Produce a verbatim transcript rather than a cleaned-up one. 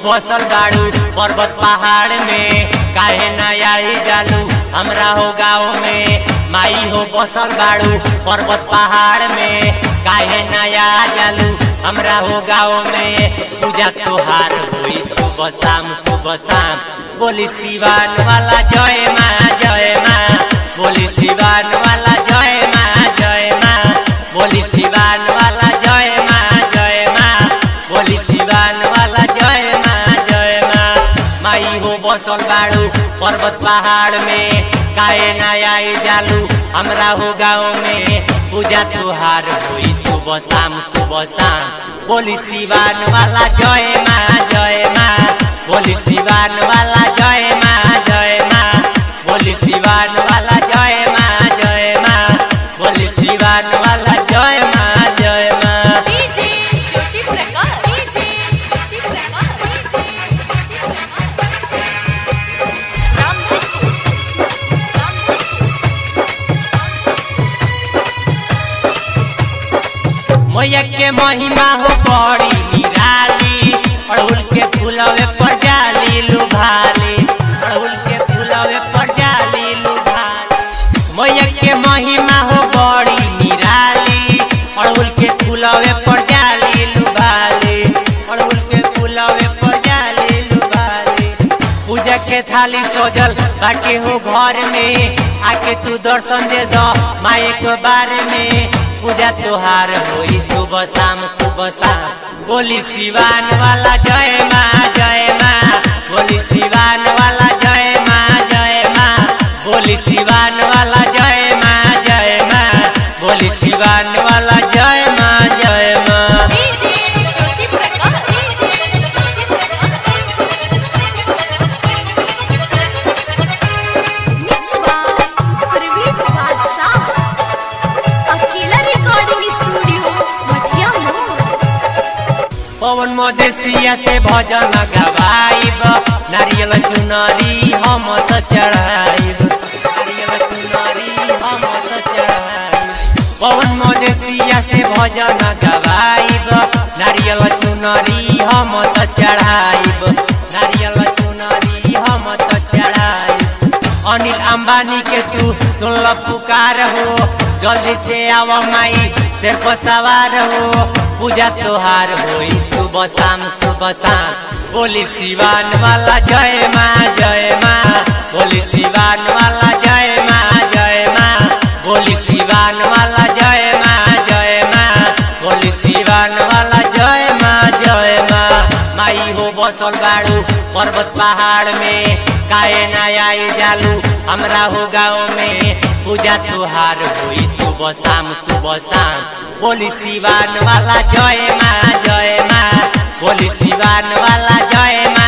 बसल बाड़ू पर्वत पहाड़ में, काहे न आई जालू हमरा हो गाँव में। माई हो बसल बाड़ू पर्वत पहाड़ में, काहे न आ जालू हमरा हो गाँव में। पूजा त्योहार हुई सुबह शाम सुबह शाम, बोली सिवान वाला जय माँ जय माँ, बोली सिवान वाला जय माँ जय माँ, बोली सिवान वाला जय माँ जय माँ, बोली सिवान वाला जय माँ जय माँ। माई हो बसल बाड़ू पर्वत पहाड़ में, काहे न आई जालू हमरा हो गाँव में। पूजा त्योहार हुई सुबह शाम सुबह शाम, बोली सिवान वाला जय माँ जय माँ, बोली सिवान वाला जय माँ जय माँ, बोली सिवान वाला जय माँ जय माँ, बोली सिवान वाला जय माँ जय माँ। डीजे ज्योति प्रकाश, डीजे ज्योति प्रकाश, रामधनपुर, मैया के महिमा हो बड़ी निराली, अड़हुल के फूलवे पर जाली लुभाली, अड़हुल के फूलवे पर जाली लुभाली। मैया के महिमा हो बड़ी निराली, अड़हुल के फूलवे पर जाली लुभाली, अड़हुल के फूलवे पर जाली लुभाली। पूजा के थाली सजल बाटे हो घर में, आके तू दर्शन दे दो माई के बारे में। पूजा त्योहार होई सुबह शाम सुबह शाम, बोली सिवान वाला जय माँ जय माँ, बोली सिवान वाला जय माँ जय माँ, बोली सिवान वाला जय माँ जय माँ, बोली सिवान वाला जय माँ जय माँ। DJ Jyoti Prakash, DJ Jyoti mix by Parvez Badshah, Akela recording studio मठिया मोड़। पवन मदेशिया से भजन गवाइब, नारियल चुनरी हम त चढ़ाइब, नारियल चुनरी हम त चढ़ाइब। पवन मदेशिया से भजन गवाइब, नारियल चुनरी हम त चढ़ाइब, नारियल चुनरी हम त चढ़ाइब। अनिल अंबानी के तू सुनल पुकार हो, जल्दी से आव माई सिर पर सवार हो। पूजा त्योहार होई सुबह शाम सुबह शाम, बोली सिवान वाला जय माँ जय माँ, बोली सिवान वाला जय माँ जय माँ, बोली सिवान वाला जय माँ जय माँ, बोली सिवान वाला जय माँ जय माँ। माई हो बसल बाड़ू पर्वत पहाड़ में, काहे न आई जालू हमरा हो गाँव में। पूजा त्योहार हुई सुबह शाम सुबह शाम, बोली सिवान वाला जय माँ जय माँ, बोली सिवान वाला जय माँ